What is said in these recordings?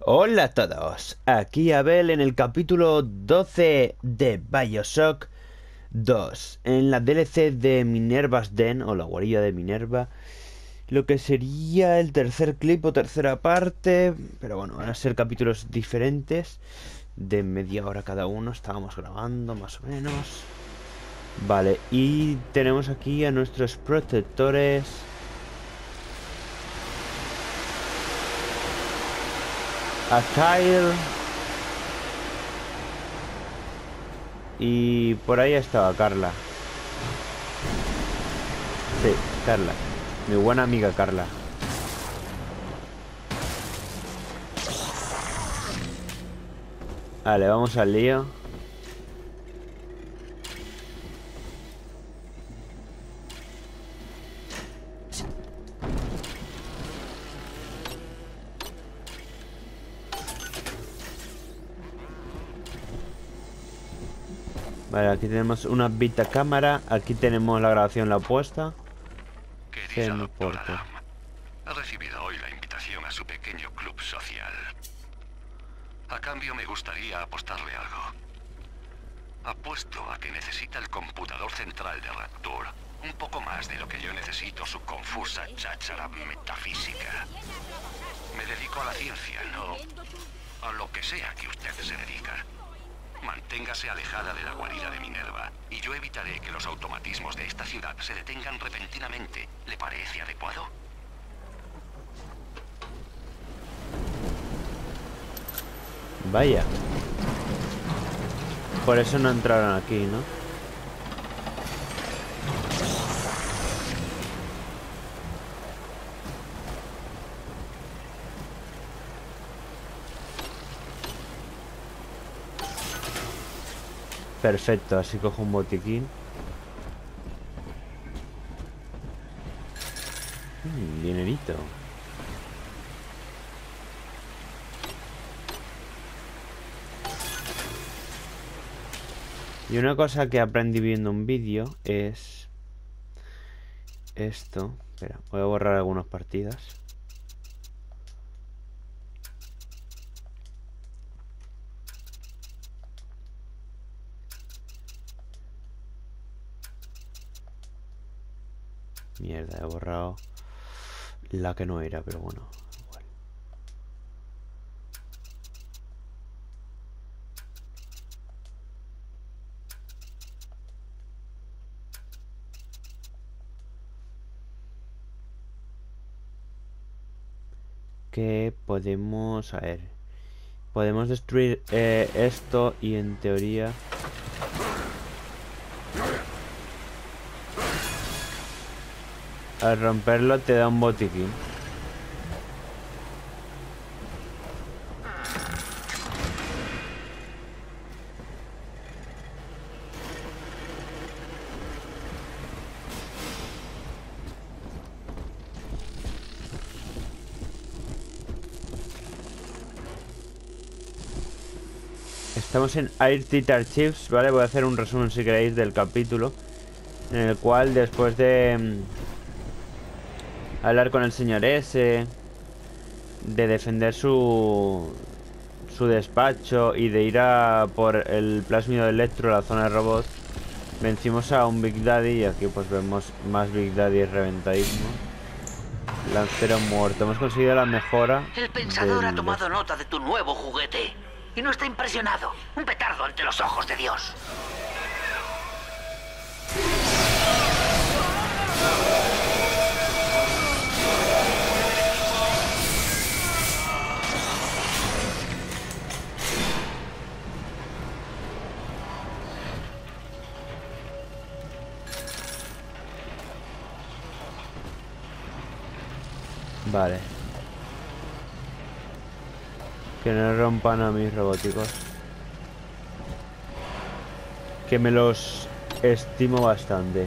Hola a todos, aquí Abel en el capítulo 12 de BioShock 2, en la DLC de Minerva's Den, o la guarida de Minerva, lo que sería el tercer clip o tercera parte, pero bueno, van a ser capítulos diferentes, de media hora cada uno, estábamos grabando más o menos. Vale, y tenemos aquí a nuestros protectores. A Kyle. Y por ahí estaba Carla. Sí, Carla. Mi buena amiga Carla. Vale, vamos al lío. Vale, aquí tenemos una Vita cámara. Aquí tenemos la grabación, la puesta. Querida doctora Lam, ha recibido hoy la invitación a su pequeño club social. A cambio me gustaría apostarle algo. Apuesto a que necesita el computador central de Rapture un poco más de lo que yo necesito su confusa cháchara metafísica. Me dedico a la ciencia, no a lo que sea que usted se dedica. Manténgase alejada de la guarida de Minerva y yo evitaré que los automatismos de esta ciudad se detengan repentinamente. ¿Le parece adecuado? Vaya. Por eso no entraron aquí, ¿no? Perfecto, así cojo un botiquín. Dinerito. Y una cosa que aprendí viendo un vídeo es esto. Espera, voy a borrar algunas partidas. Mierda, he borrado la que no era, pero bueno, igual. Que podemos... A ver. Podemos destruir esto y en teoría... Al romperlo te da un botiquín. Estamos en Airtight Archives, ¿vale? Voy a hacer un resumen si queréis del capítulo, en el cual después de hablar con el señor S, de defender su despacho y de ir a por el plásmido de Electro a la zona de robots, vencimos a un Big Daddy y aquí pues vemos más Big Daddy reventadísimo. Lancero muerto. Hemos conseguido la mejora. El pensador ha tomado nota de tu nuevo juguete y no está impresionado. Un petardo ante los ojos de Dios. Vale. Que no rompan a mis robóticos. Que me los estimo bastante.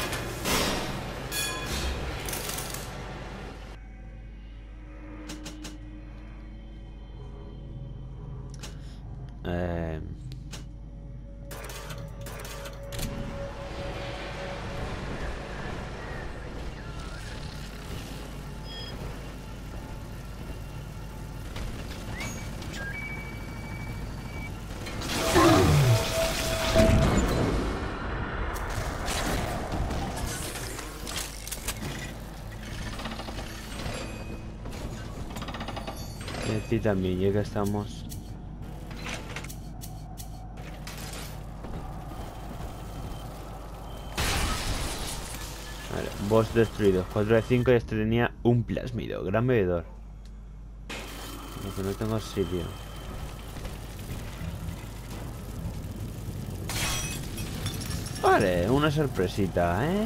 Eh... Y a ti también, ya que estamos. Vale, boss destruido. 4 de 5 y este tenía un plásmido. Gran bebedor. Aunque no tengo sitio. Vale, una sorpresita, ¿eh?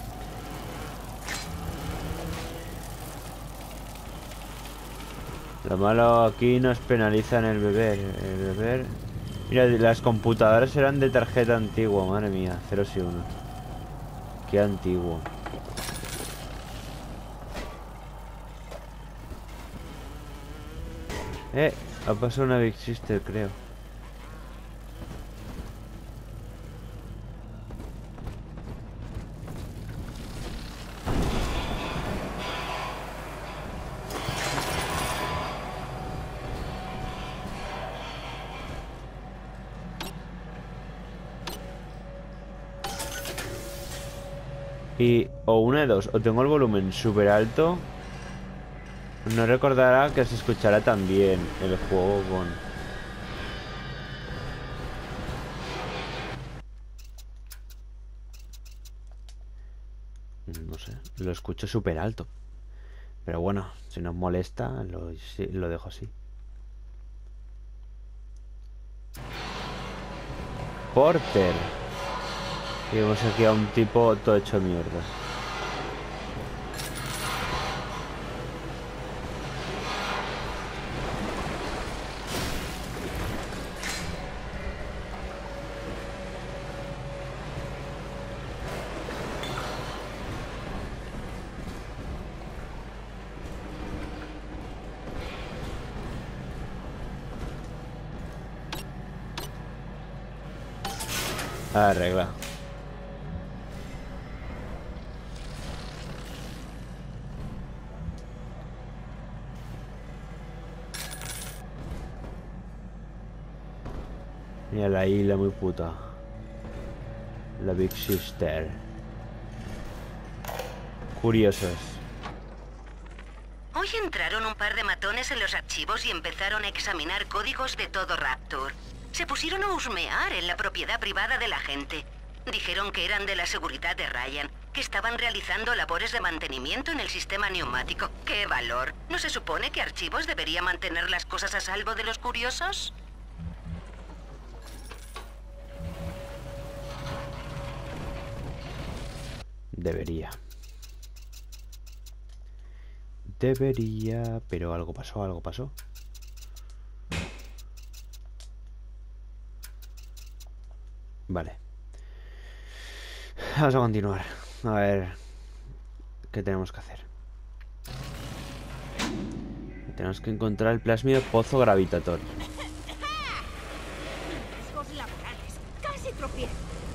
Lo malo aquí nos penalizan el beber. El beber. Mira, las computadoras eran de tarjeta antigua, madre mía. 0 y 1. Qué antiguo. Ha pasado una Big Sister, creo. Y o una de dos, o tengo el volumen súper alto. No recordará que se escuchará también el juego con... No sé, lo escucho súper alto. Pero bueno, si nos molesta, lo dejo así. Porter. Y vemos aquí a un tipo todo hecho mierda. Arregla. Mira la isla muy puta. La Big Sister. Curiosos. Hoy entraron un par de matones en los archivos y empezaron a examinar códigos de todo Rapture. Se pusieron a husmear en la propiedad privada de la gente. Dijeron que eran de la seguridad de Ryan, que estaban realizando labores de mantenimiento en el sistema neumático. ¡Qué valor! ¿No se supone que Archivos debería mantener las cosas a salvo de los curiosos? Debería. Debería, pero algo pasó, algo pasó. Vale. Vamos a continuar. A ver qué tenemos que hacer. Tenemos que encontrar el plásmido pozo gravitatorio. Riesgos laborales. Casi tropiezo.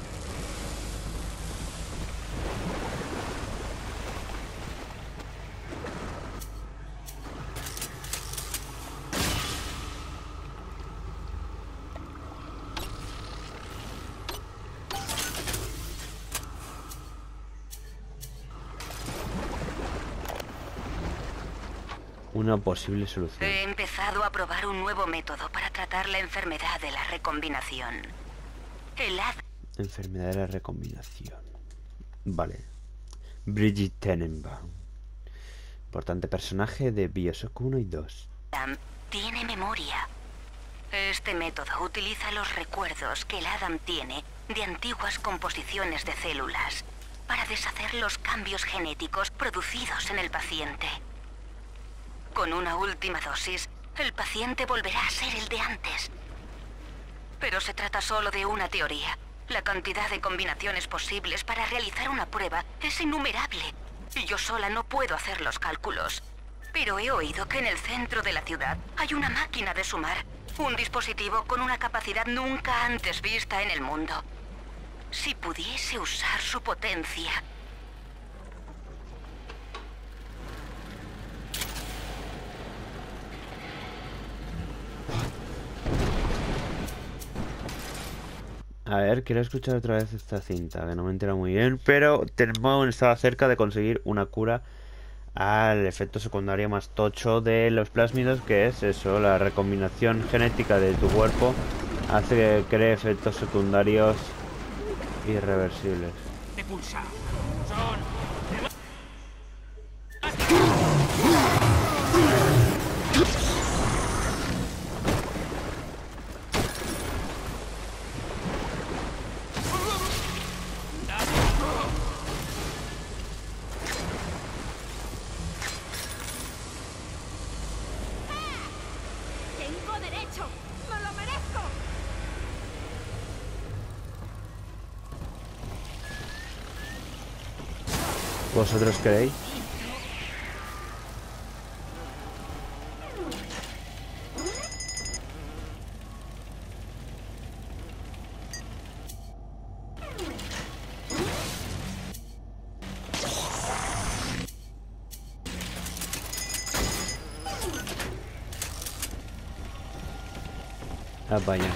Una posible solución. He empezado a probar un nuevo método para tratar la enfermedad de la recombinación. El Enfermedad de la recombinación. Vale. Bridget Tenenbaum. Importante personaje de Bioshock 1 y 2. Adam tiene memoria. Este método utiliza los recuerdos que el Adam tiene de antiguas composiciones de células para deshacer los cambios genéticos producidos en el paciente. Con una última dosis, el paciente volverá a ser el de antes. Pero se trata solo de una teoría. La cantidad de combinaciones posibles para realizar una prueba es innumerable. Y yo sola no puedo hacer los cálculos. Pero he oído que en el centro de la ciudad hay una máquina de sumar. Un dispositivo con una capacidad nunca antes vista en el mundo. Si pudiese usar su potencia... A ver, quiero escuchar otra vez esta cinta, que no me entero muy bien, pero Tenenbaum estaba cerca de conseguir una cura al efecto secundario más tocho de los plásmidos, que es eso, la recombinación genética de tu cuerpo hace que cree efectos secundarios irreversibles. Pulsa. Son... Tengo derecho. ¡Me lo merezco! ¿Vosotros creéis? Ah, vaya.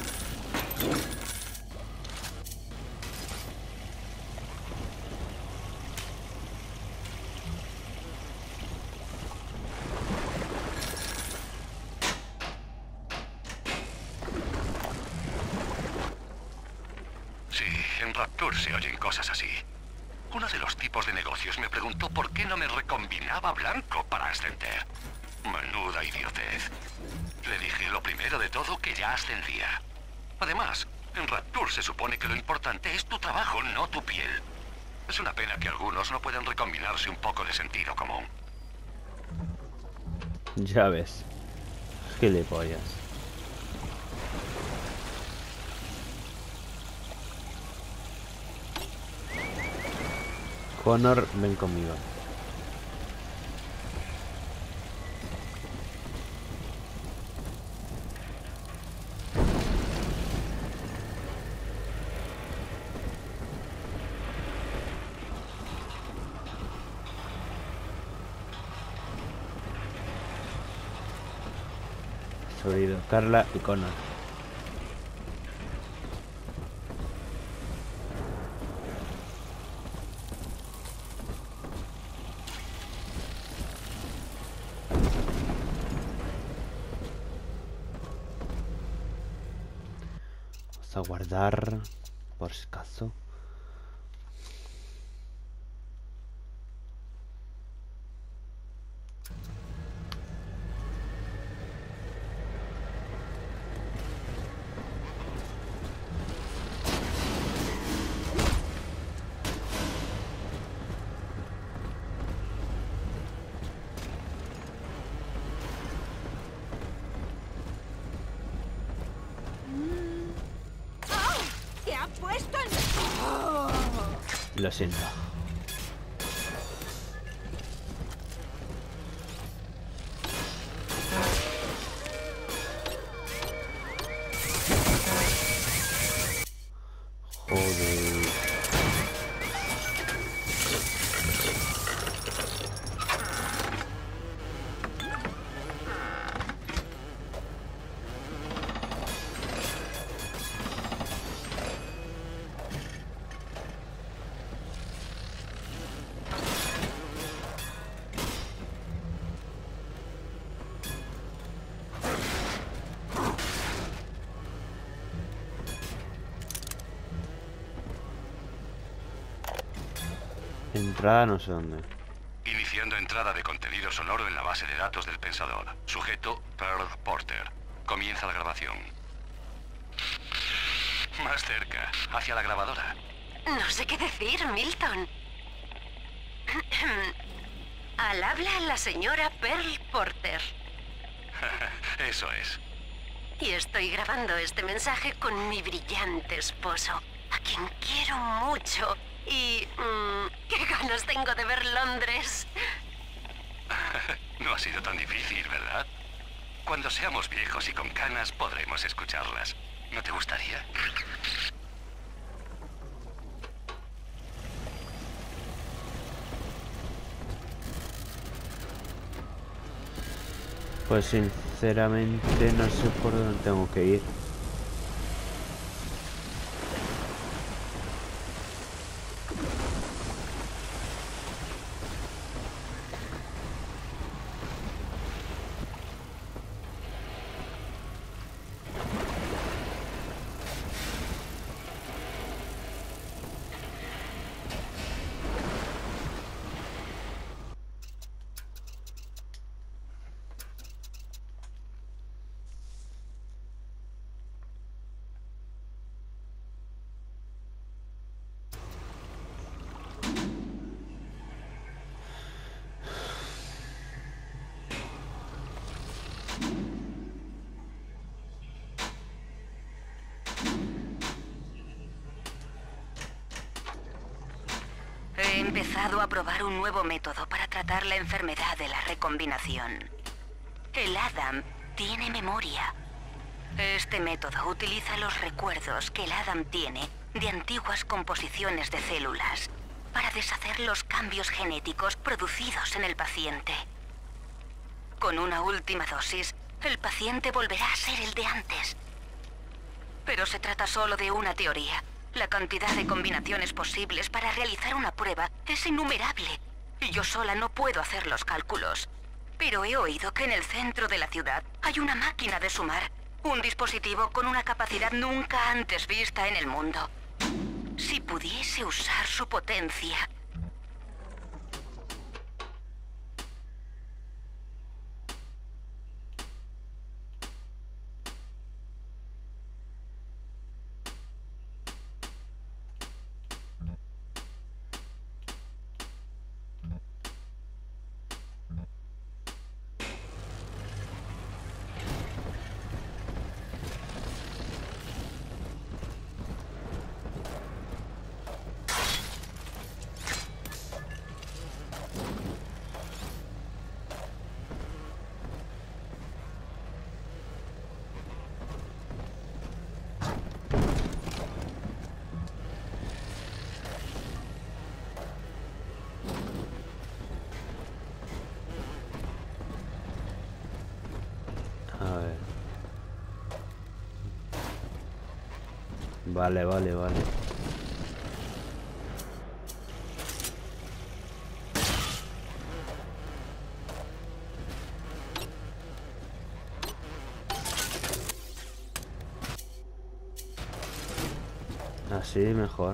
Sí, en Rapture se oyen cosas así. Uno de los tipos de negocios me preguntó por qué no me recombinaba blanco para ascender. Menuda idiotez. Le dije lo primero de todo, que ya ascendía. Además, en Rapture se supone que lo importante es tu trabajo, no tu piel. Es una pena que algunos no puedan recombinarse un poco de sentido común. Ya ves. Gilipollas. Connor, ven conmigo. Sonido, Carla y Connor. Vamos a guardar por si acaso. ¡Te ha puesto en... Lo siento. Joder. Entrada no sé dónde. Iniciando entrada de contenido sonoro en la base de datos del pensador. Sujeto, Pearl Porter. Comienza la grabación. Más cerca, hacia la grabadora. No sé qué decir, Milton. Al habla la señora Pearl Porter. Eso es. Y estoy grabando este mensaje con mi brillante esposo, a quien quiero mucho. Y... qué ganas tengo de ver Londres. No ha sido tan difícil, ¿verdad? Cuando seamos viejos y con canas podremos escucharlas. ¿No te gustaría? Pues sinceramente no sé por dónde tengo que ir. empezado a probar un nuevo método para tratar la enfermedad de la recombinación. El Adam tiene memoria. Este método utiliza los recuerdos que el Adam tiene de antiguas composiciones de células para deshacer los cambios genéticos producidos en el paciente. Con una última dosis, el paciente volverá a ser el de antes. Pero se trata solo de una teoría. La cantidad de combinaciones posibles para realizar una prueba es innumerable. Y yo sola no puedo hacer los cálculos. Pero he oído que en el centro de la ciudad hay una máquina de sumar. Un dispositivo con una capacidad nunca antes vista en el mundo. Si pudiese usar su potencia... Vale. Así mejor.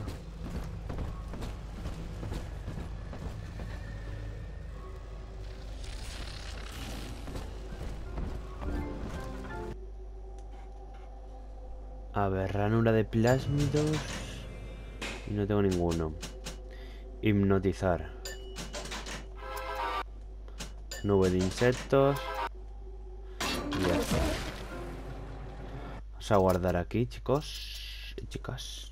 A ver, ranura de plásmidos. Y no tengo ninguno. Hipnotizar. Nube de insectos. Y ya está. Vamos a guardar aquí, chicos y chicas.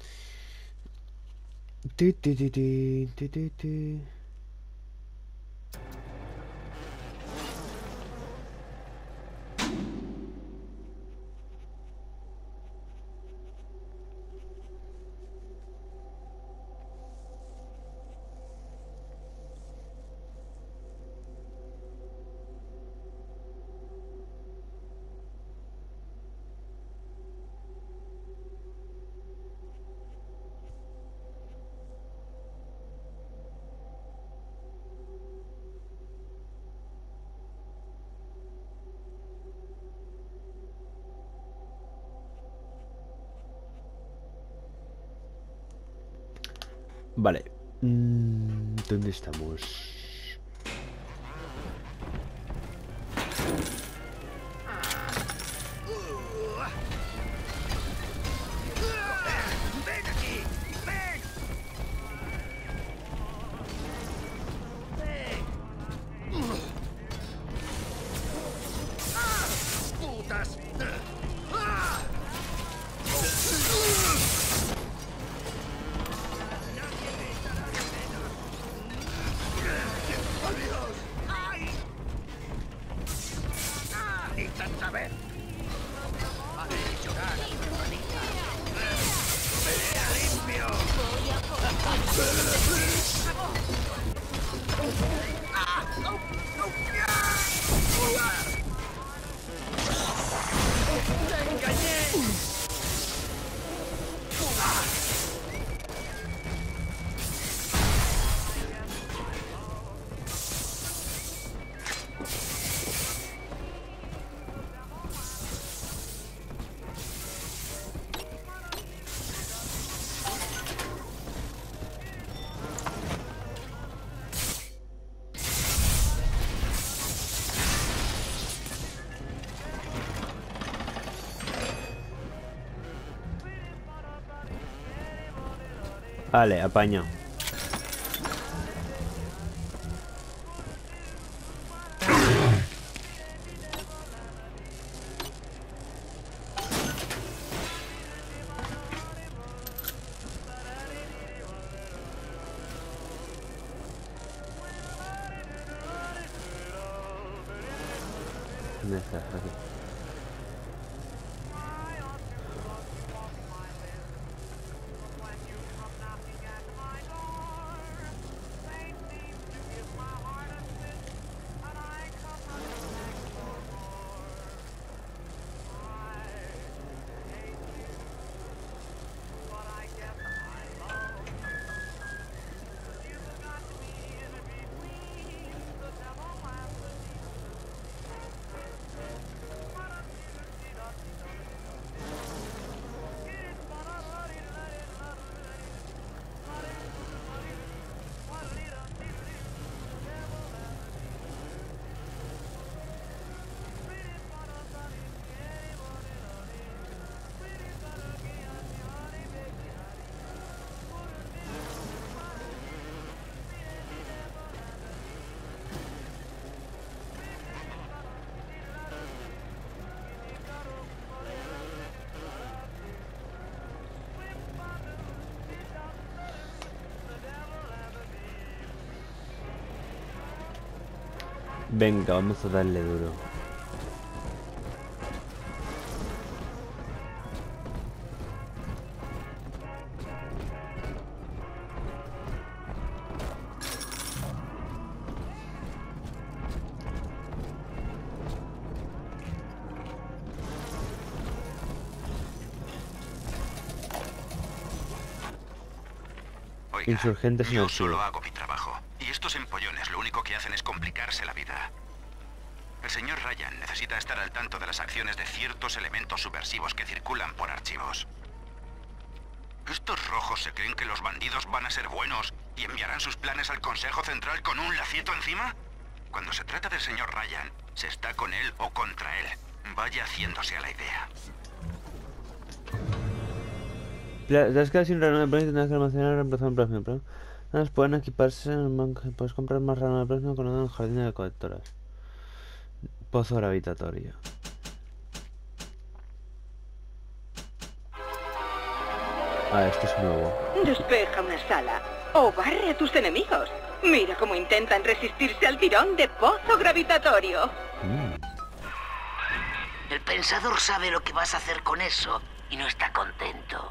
Vale. ¿Dónde estamos? ¡Ven aquí! ¡Ven! ¡Ven! ¡Ah! ¡Putas! ¡Ah! ¡Adiós! ¡Ay! ¡Ah! ¡Ni tan saber! ¡Hacéis llorar a tu hermanita! ¡Pelea limpio! ¡Ah! ¡Oh! ¡Oh! ¡Ah! ¡Te engañé! ¡Ah! Vale, apaño. ¿Dónde estás? Aquí. Venga, vamos a darle duro. Oiga, Insurgentes en yo el solo sur. hago mi trabajo. Y estos empollones lo único que hacen es complicarse la vida. El señor Ryan necesita estar al tanto de las acciones de ciertos elementos subversivos que circulan por archivos. ¿Estos rojos se creen que los bandidos van a ser buenos y enviarán sus planes al Consejo Central con un lacito encima? Cuando se trata del señor Ryan, se está con él o contra él. Vaya haciéndose a la idea. Las que sin rano de premio tendrás que almacenar reemplazar un premio. Las pueden equiparse en el banco. Puedes comprar más rano de premio con el jardín de colectoras. Pozo gravitatorio. Ah, este es nuevo. Despeja una sala o barre a tus enemigos. Mira cómo intentan resistirse al tirón de pozo gravitatorio. El pensador sabe lo que vas a hacer con eso y no está contento.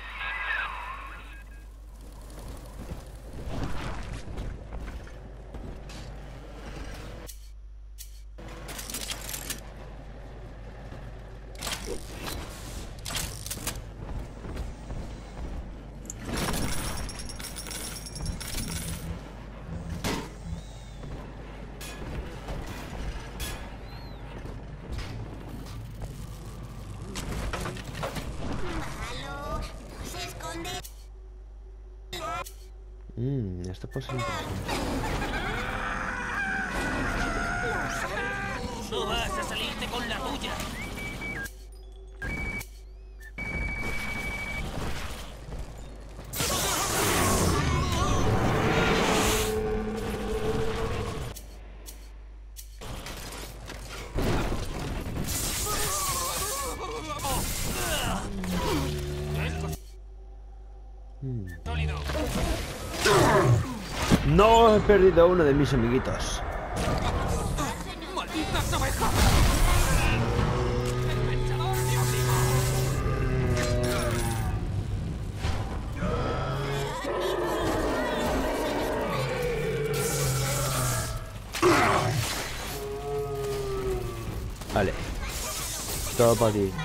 Esto puede ser interesante. No vas a salirte con la tuya. No, he perdido a uno de mis amiguitos. ¡Malditas ovejas! ¡El pensador me Vale. Todo para ti.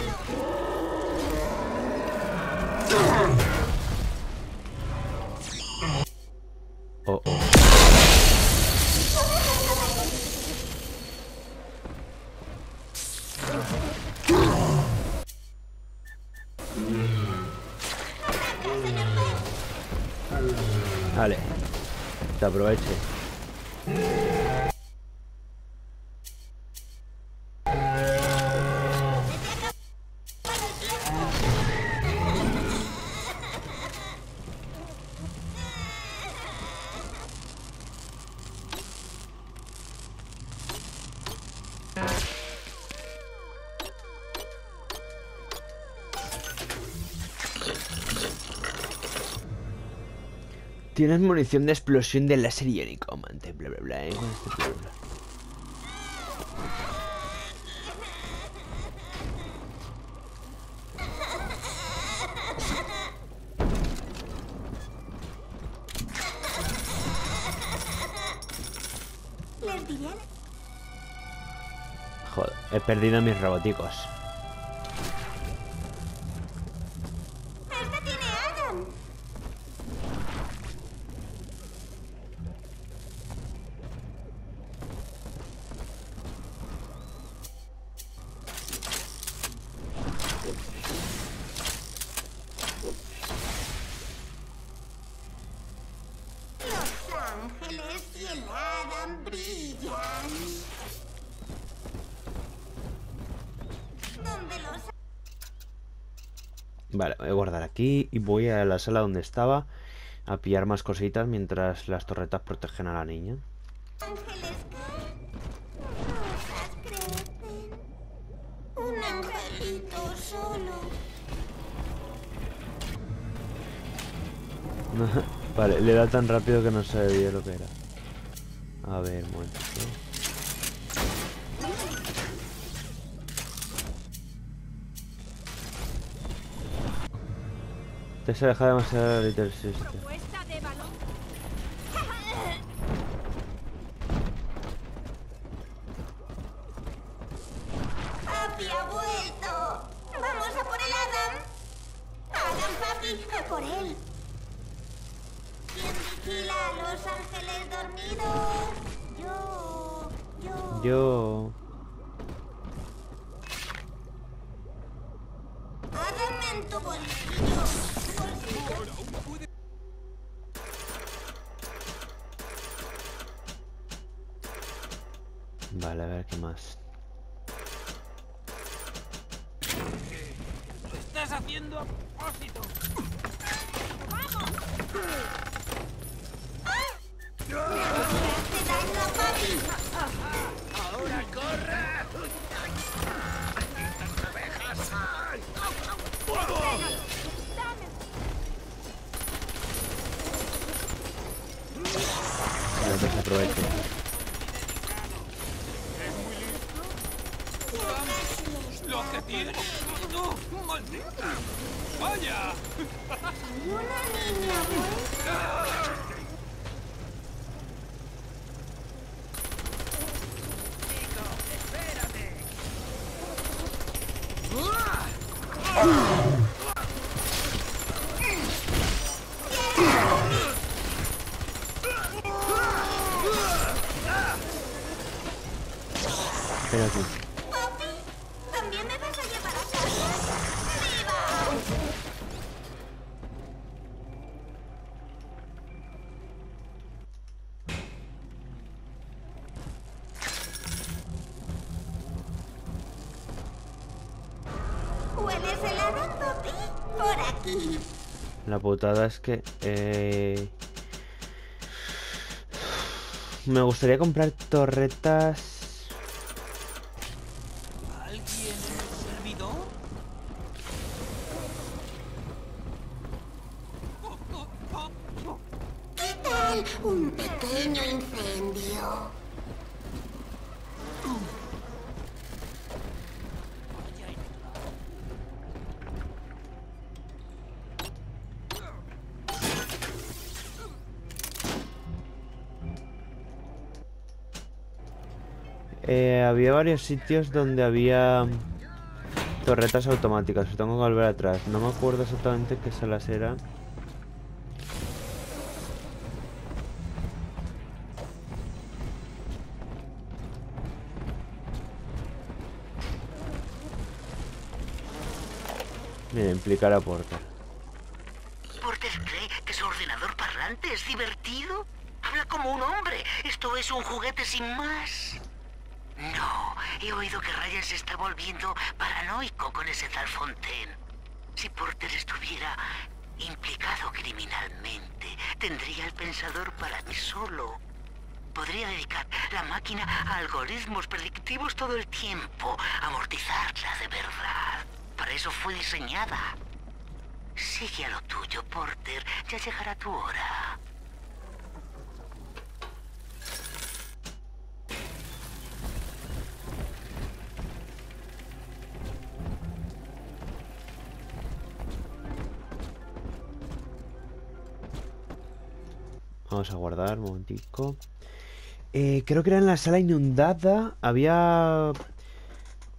Oh, oh. Vale. Te aproveche. Tienes munición de explosión de láser iónico, amante, bla bla bla, con este bla bla. He perdido mis roboticos. ¡Este tiene Adam! Los ángeles y el Adam brillan. ¿Dónde los Vale, voy a guardar aquí y voy a la sala donde estaba a pillar más cositas mientras las torretas protegen a la niña. ángeles caen? Rosas crecen. Un angelito solo. Vale, le da tan rápido que no sabía lo que era. A ver, un momentito. Te se deja demasiado Little Sister. Propuesta de balón. ¡Papi ha vuelto! ¡Vamos a por el Adam! ¡Adam, papi! ¡A por él! ¿Quién vigila a los ángeles dormidos? Yo... Adam en tu bolsillo. Bolsillo. Vale, a ver qué más. ¡Lo estás haciendo a propósito! ¡Hace daño, papi! ¡Ahora corre! ¡Malditas abejas! ¡Ay! ¡Fuego! Vale, que se aproveche. ¡Lo que tienes! ¡No! ¡Maldita! ¡Vaya! Y una niña buena. ¡Chico, espérate! Espera aquí. Papi, ¿también me vas a llevar a casa? ¡Viva! ¿Hueles el Adam, papi? Por aquí. La putada es que... me gustaría comprar torretas... ¿Alguien en el servidor? ¿Qué tal un pequeño incendio? Había varios sitios donde había torretas automáticas. Tengo que volver atrás. No me acuerdo exactamente qué salas eran. Mira, implicar a Porter. ¿Porter cree que su ordenador parlante es divertido? Habla como un hombre. Esto es un juguete sin más. No, he oído que Ryan se está volviendo paranoico con ese tal Fontaine. Si Porter estuviera implicado criminalmente, tendría el pensador para mí solo. Podría dedicar la máquina a algoritmos predictivos todo el tiempo, amortizarla de verdad. Para eso fue diseñada. Sigue a lo tuyo, Porter. Ya llegará tu hora. Vamos a guardar un momentico. Creo que era en la sala inundada. Había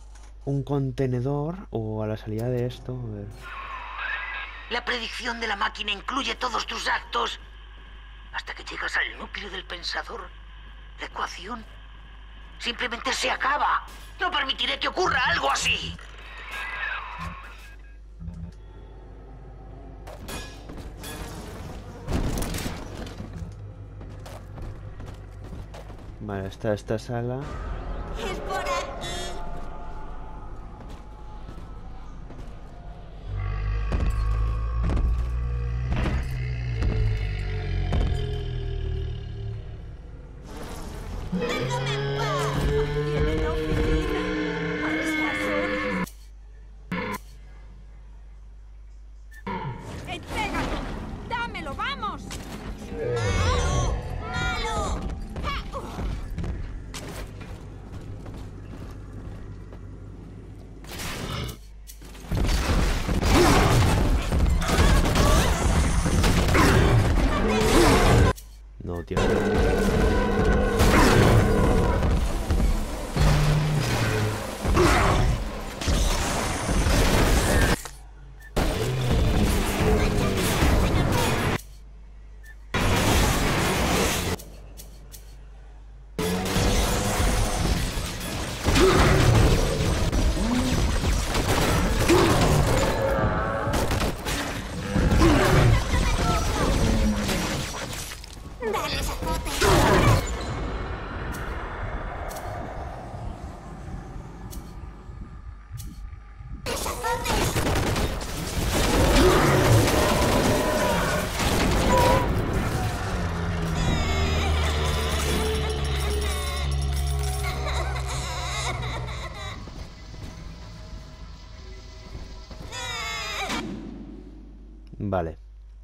un contenedor o a la salida de esto. A ver. La predicción de la máquina incluye todos tus actos. Hasta que llegas al núcleo del pensador, la ecuación simplemente se acaba. No permitiré que ocurra algo así. Vale, está esta sala. Es por aquí. Déjame en paz. Tiene la oficina. Payaso. ¡Entrégalo! ¡Dámelo, vamos! ¡Malo! ¡Malo! No, tío. ¡Dale, sacote! Vale.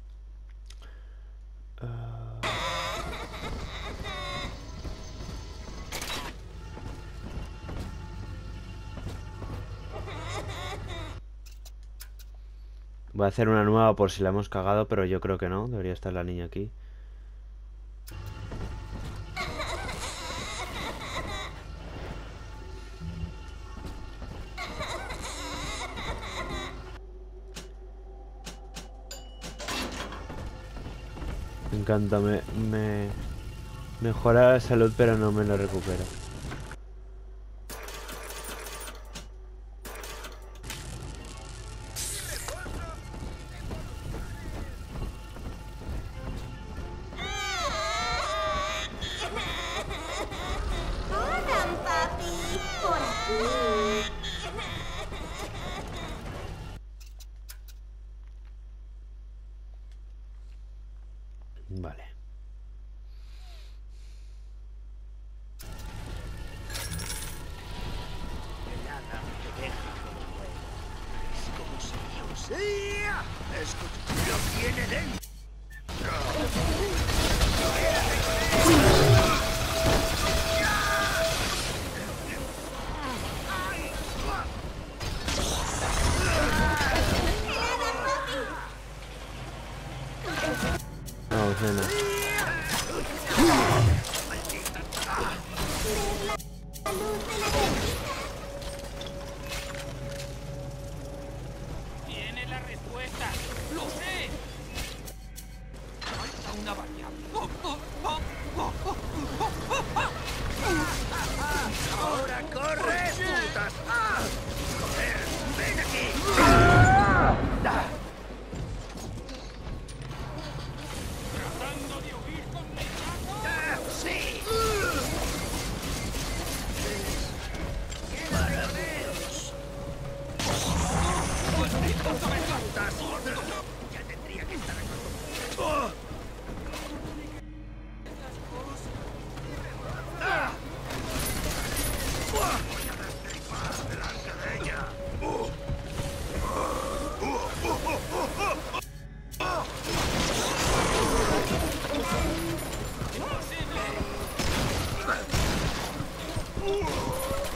Voy a hacer una nueva por si la hemos cagado, pero yo creo que no. Debería estar la niña aquí. Me encanta, me mejora la salud, pero no me lo recupera. Adam, papi. Por aquí. Vale. El Adam te deja como nuevo. Es como si Dios... ¡Ia! Escucha, lo tiene dentro. No, cena. La luz de la gatita. Tiene la respuesta. ¡Lo sé! Falta una variable. ¡Ahora corre, putas! ¡Ah! ¡Joder! ¡Ven aquí! ¿Tratando de huir con mi brazo? ¡Sí! ¡Maravilloso! ¡Putas! Ya tendría que estar acostumbrado. ¡Ah! Voy a destripar delante de ella.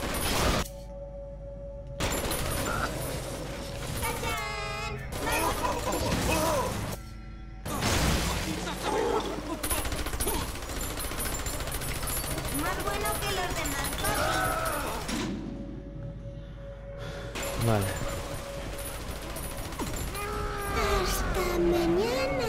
¡Tachán! Vale. Hasta mañana.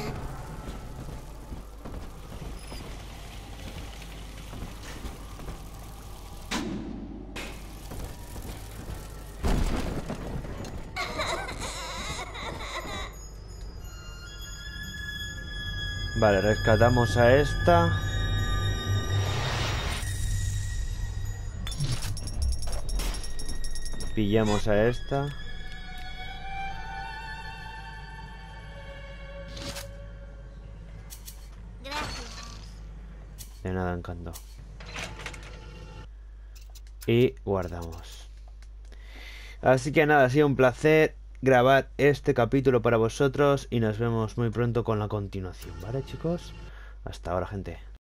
Vale, rescatamos a esta. Pillamos a esta. De nada, Encanto. Y guardamos. Así que nada, ha sido un placer grabar este capítulo para vosotros y nos vemos muy pronto con la continuación, ¿vale, chicos? Hasta ahora, gente.